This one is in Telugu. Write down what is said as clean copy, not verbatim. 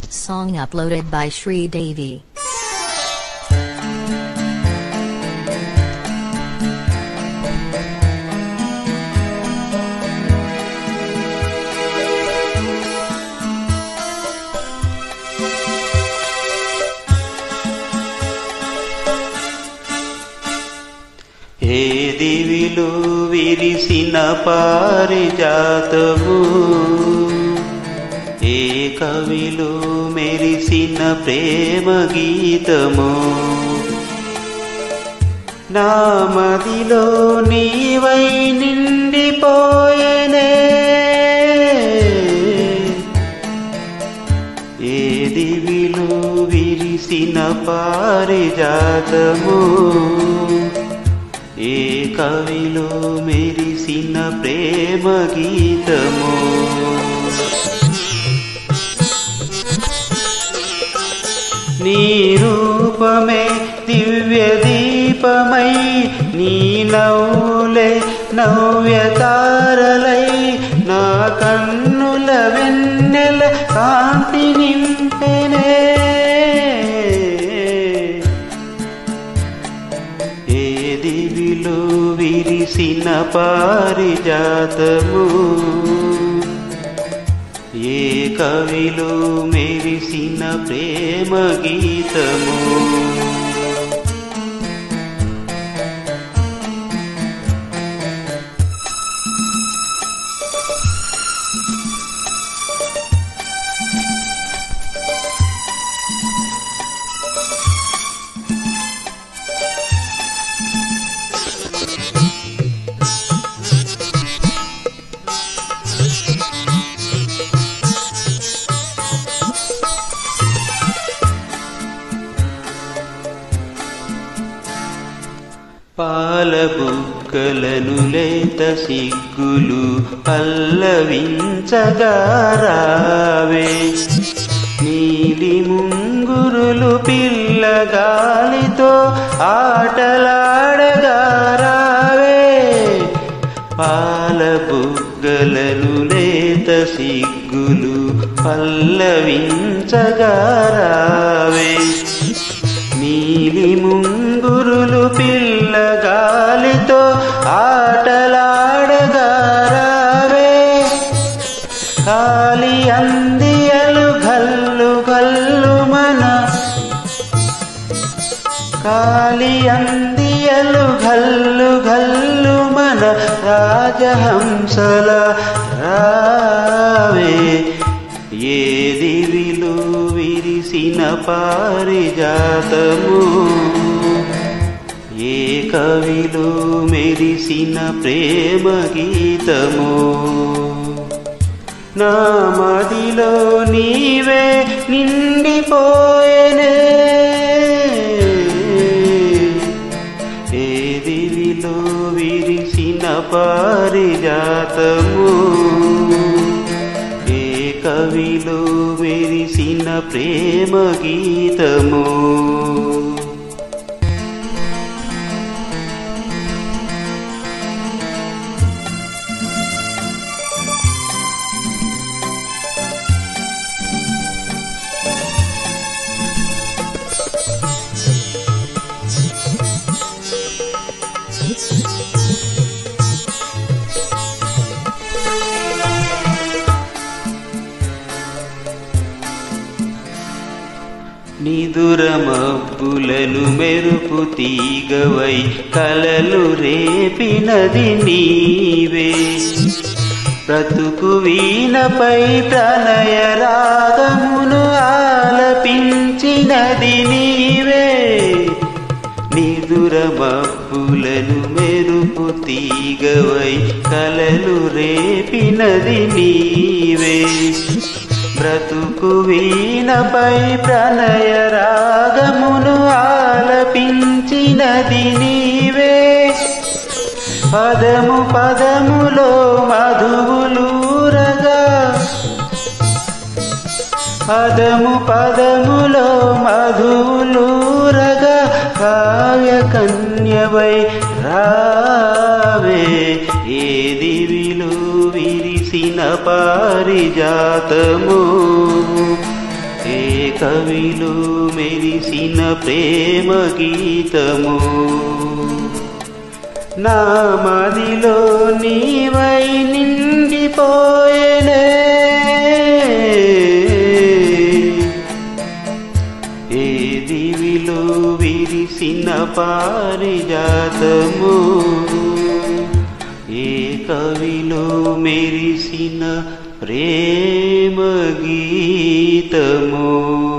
Song uploaded by Shri Devi. ఏ దివిలో విరిసిన పారిజాతము, ఏ కవిలో మెరిసిన ప్రేమ గీతము, నా మదిలో నీవై నిండిపోయేనే. ఏ దివిలో విరిసిన పారిజాతము, ఏ కవిలో మెరిసిన ప్రేమ గీతము. నీ రూపమే దివ్య దీపమై, నీ నవ్వులే నవ్య తారలై, నా కన్నుల వెన్నెల కాంతి నింపెనే. ఏ దివిలో విరిసిన పారిజాతము, ఏ కవిలో మెరిసిన ప్రేమ గీతము. పాల బుగ్గలను లేత సిగ్గులు పల్లవించగా రావే, నీలి ముంగురులు పిల్లగాలితో ఆటలాడగా రావే. పాల బుగ్గలను లేత సిగ్గులు పల్లవించగా రావే, నీలి ముంగురులు పిల్లగాలితో ఆటలాడగా రావే. కాలి అందియలు గల్లు గల్లు మన, కాలి అందియలు గల్లు గల్లు మన, రాజహంసల రావే. ఏ దివిలో విరిసిన పారిజాతము, ఏ కవిలో మెరిసిన ప్రేమ గీతము. నా మదిలో నీవే నిండిపోయేనే. ఏ దివిలో విరిసిన పారిజాతము, ఏ కవిలో మెరిసిన ప్రేమ గీతము. నిదుర మబ్బులను మెరుపు తీగవై కలలు రేపినది నీవే, బ్రతుకు వీణపై ప్రణయ రాగమును ఆలపించినది నీవే. నిదుర మబ్బులను మెరుపు తీగవై కలలు రేపినది నీవే, బ్రతుకు వీణపై ప్రణయ రాగమును ఆలపించినది నీవే. పదము పదములో మధువులూరగా, పదము పదములో మధువులూరగా, కావ్య కన్యవై రావే. ఏ దివిలో విరిసిన పారిజాతము, ఏ కవిలో మెరిసిన ప్రేమ గీతము నా మదిలో నీవై నిండిపోయేనే ఏ దివిలో విరిసిన పారిజాతము ఏ కవిలో మెరిసిన ప్రేమ గీతము